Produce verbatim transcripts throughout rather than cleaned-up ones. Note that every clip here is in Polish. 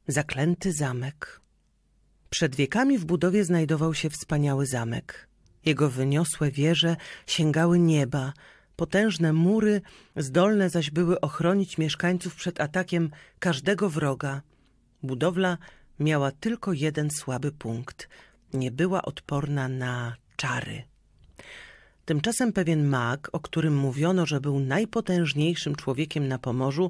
Zaklęty zamek. Przed wiekami w budowie znajdował się wspaniały zamek. Jego wyniosłe wieże sięgały nieba, potężne mury zdolne zaś były ochronić mieszkańców przed atakiem każdego wroga. Budowla miała tylko jeden słaby punkt. Nie była odporna na czary. Tymczasem pewien mag, o którym mówiono, że był najpotężniejszym człowiekiem na Pomorzu,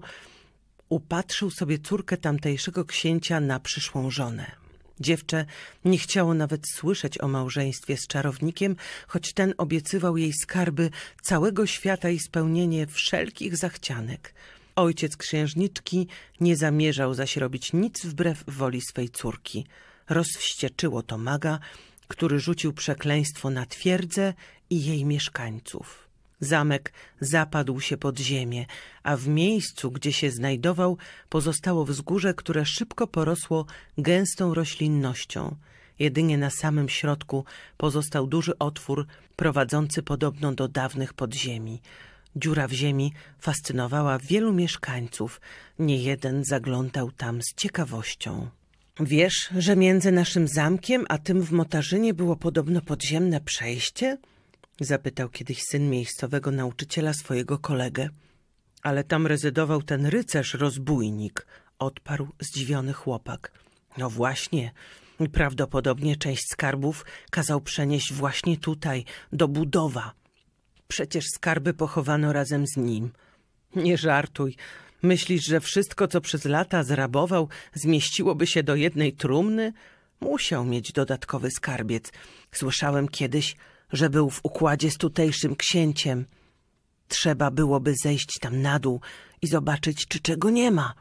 upatrzył sobie córkę tamtejszego księcia na przyszłą żonę. Dziewczę nie chciało nawet słyszeć o małżeństwie z czarownikiem, choć ten obiecywał jej skarby całego świata i spełnienie wszelkich zachcianek. Ojciec księżniczki nie zamierzał zaś robić nic wbrew woli swej córki. Rozwścieczyło to maga, który rzucił przekleństwo na twierdzę i jej mieszkańców. Zamek zapadł się pod ziemię, a w miejscu, gdzie się znajdował, pozostało wzgórze, które szybko porosło gęstą roślinnością. Jedynie na samym środku pozostał duży otwór prowadzący podobno do dawnych podziemi. Dziura w ziemi fascynowała wielu mieszkańców. Niejeden zaglądał tam z ciekawością. Wiesz, że między naszym zamkiem a tym w Motarzynie było podobno podziemne przejście? Zapytał kiedyś syn miejscowego nauczyciela swojego kolegę. Ale tam rezydował ten rycerz rozbójnik, odparł zdziwiony chłopak. No właśnie, prawdopodobnie część skarbów kazał przenieść właśnie tutaj, do Budowa. Przecież skarby pochowano razem z nim. Nie żartuj. Myślisz, że wszystko, co przez lata zrabował, zmieściłoby się do jednej trumny? Musiał mieć dodatkowy skarbiec. Słyszałem kiedyś, że był w układzie z tutejszym księciem. Trzeba byłoby zejść tam na dół i zobaczyć, czy czego nie ma,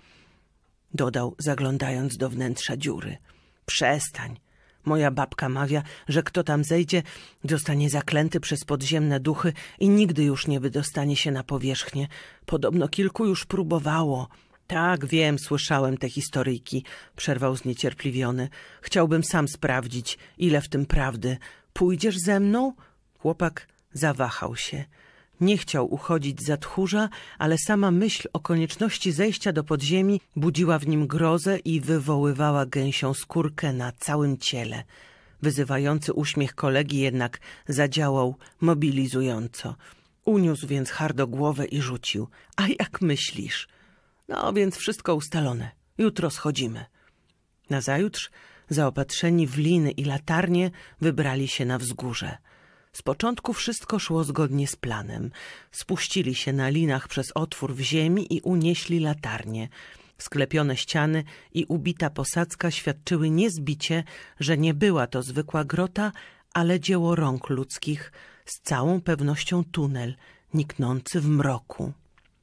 dodał, zaglądając do wnętrza dziury. Przestań. Moja babka mawia, że kto tam zejdzie, zostanie zaklęty przez podziemne duchy i nigdy już nie wydostanie się na powierzchnię. Podobno kilku już próbowało. Tak, wiem, słyszałem te historyjki, przerwał zniecierpliwiony. Chciałbym sam sprawdzić, ile w tym prawdy. Pójdziesz ze mną? Chłopak zawahał się. Nie chciał uchodzić za tchórza, ale sama myśl o konieczności zejścia do podziemi budziła w nim grozę i wywoływała gęsią skórkę na całym ciele. Wyzywający uśmiech kolegi jednak zadziałał mobilizująco. Uniósł więc hardo głowę i rzucił. A jak myślisz? No więc wszystko ustalone. Jutro schodzimy. Nazajutrz, zaopatrzeni w liny i latarnie, wybrali się na wzgórze. Z początku wszystko szło zgodnie z planem. Spuścili się na linach przez otwór w ziemi i unieśli latarnie. Sklepione ściany i ubita posadzka świadczyły niezbicie, że nie była to zwykła grota, ale dzieło rąk ludzkich, z całą pewnością tunel, niknący w mroku.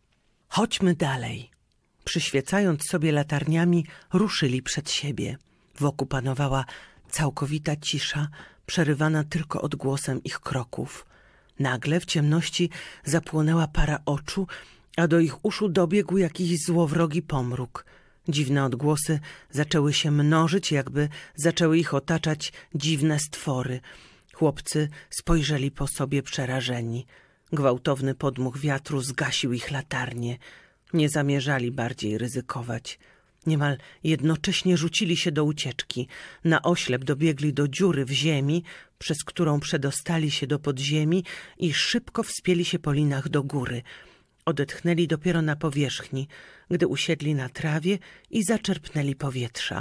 Chodźmy dalej. Przyświecając sobie latarniami, ruszyli przed siebie. Wokół panowała całkowita cisza, przerywana tylko odgłosem ich kroków. Nagle w ciemności zapłonęła para oczu, a do ich uszu dobiegł jakiś złowrogi pomruk. Dziwne odgłosy zaczęły się mnożyć, jakby zaczęły ich otaczać dziwne stwory. Chłopcy spojrzeli po sobie przerażeni. Gwałtowny podmuch wiatru zgasił ich latarnie. Nie zamierzali bardziej ryzykować. Niemal jednocześnie rzucili się do ucieczki. Na oślep dobiegli do dziury w ziemi, przez którą przedostali się do podziemi i szybko wspięli się po linach do góry. Odetchnęli dopiero na powierzchni, gdy usiedli na trawie i zaczerpnęli powietrza.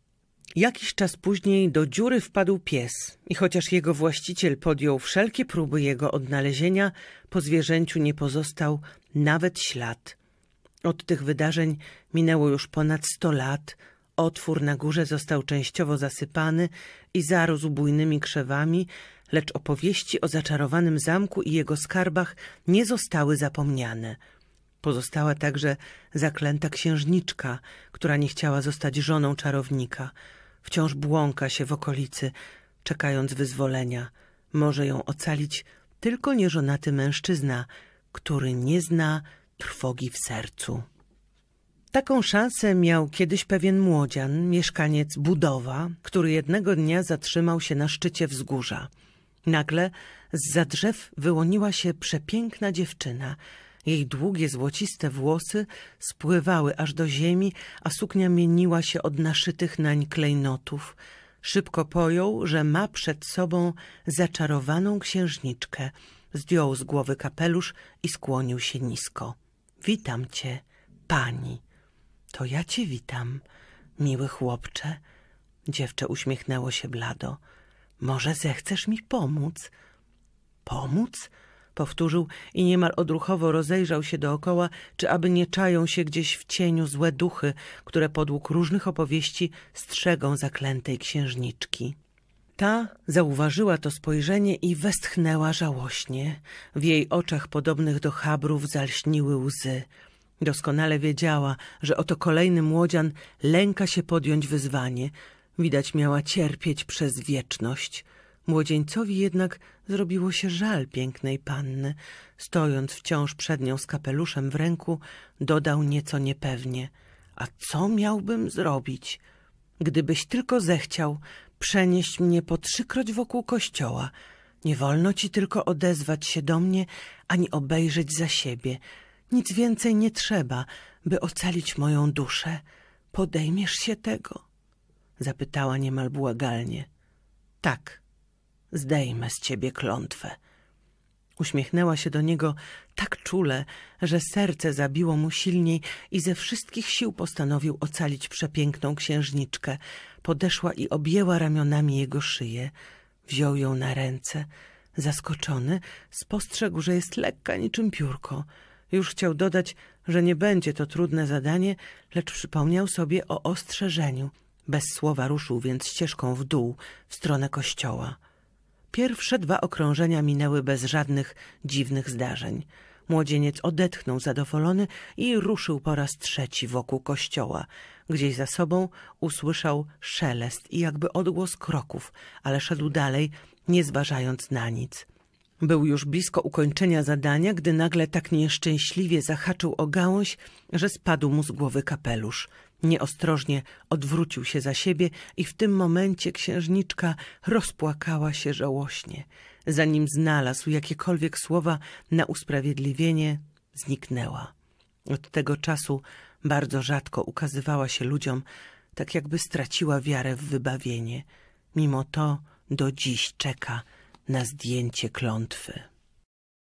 Jakiś czas później do dziury wpadł pies i chociaż jego właściciel podjął wszelkie próby jego odnalezienia, po zwierzęciu nie pozostał nawet ślad. Od tych wydarzeń minęło już ponad sto lat, otwór na górze został częściowo zasypany i zarósł bujnymi krzewami, lecz opowieści o zaczarowanym zamku i jego skarbach nie zostały zapomniane. Pozostała także zaklęta księżniczka, która nie chciała zostać żoną czarownika. Wciąż błąka się w okolicy, czekając wyzwolenia. Może ją ocalić tylko nieżonaty mężczyzna, który nie zna trwogi w sercu. Taką szansę miał kiedyś pewien młodzian, mieszkaniec Budowa, który jednego dnia zatrzymał się na szczycie wzgórza. Nagle zza drzew wyłoniła się przepiękna dziewczyna. Jej długie, złociste włosy spływały aż do ziemi, a suknia mieniła się od naszytych nań klejnotów. Szybko pojął, że ma przed sobą zaczarowaną księżniczkę. Zdjął z głowy kapelusz i skłonił się nisko. — Witam cię, pani. — To ja cię witam, miły chłopcze. Dziewczę uśmiechnęło się blado. — Może zechcesz mi pomóc? — Pomóc? — powtórzył i niemal odruchowo rozejrzał się dookoła, czy aby nie czają się gdzieś w cieniu złe duchy, które podług różnych opowieści strzegą zaklętej księżniczki. Ta zauważyła to spojrzenie i westchnęła żałośnie. W jej oczach podobnych do chabrów zalśniły łzy. Doskonale wiedziała, że oto kolejny młodzian lęka się podjąć wyzwanie. Widać, miała cierpieć przez wieczność. Młodzieńcowi jednak zrobiło się żal pięknej panny. Stojąc wciąż przed nią z kapeluszem w ręku, dodał nieco niepewnie: — A co miałbym zrobić? Gdybyś tylko zechciał przenieść mnie po trzykroć wokół kościoła. Nie wolno ci tylko odezwać się do mnie, ani obejrzeć za siebie. Nic więcej nie trzeba, by ocalić moją duszę. Podejmiesz się tego? Zapytała niemal błagalnie. Tak, zdejmę z ciebie klątwę. Uśmiechnęła się do niego tak czule, że serce zabiło mu silniej i ze wszystkich sił postanowił ocalić przepiękną księżniczkę. Podeszła i objęła ramionami jego szyję. Wziął ją na ręce. Zaskoczony, spostrzegł, że jest lekka niczym piórko. Już chciał dodać, że nie będzie to trudne zadanie, lecz przypomniał sobie o ostrzeżeniu. Bez słowa ruszył więc ścieżką w dół, w stronę kościoła. Pierwsze dwa okrążenia minęły bez żadnych dziwnych zdarzeń. Młodzieniec odetchnął zadowolony i ruszył po raz trzeci wokół kościoła. Gdzieś za sobą usłyszał szelest i jakby odgłos kroków, ale szedł dalej, nie zważając na nic. Był już blisko ukończenia zadania, gdy nagle tak nieszczęśliwie zahaczył o gałąź, że spadł mu z głowy kapelusz. Nieostrożnie odwrócił się za siebie i w tym momencie księżniczka rozpłakała się żałośnie. Zanim znalazł jakiekolwiek słowa na usprawiedliwienie, zniknęła. Od tego czasu bardzo rzadko ukazywała się ludziom, tak jakby straciła wiarę w wybawienie. Mimo to do dziś czeka na zdjęcie klątwy.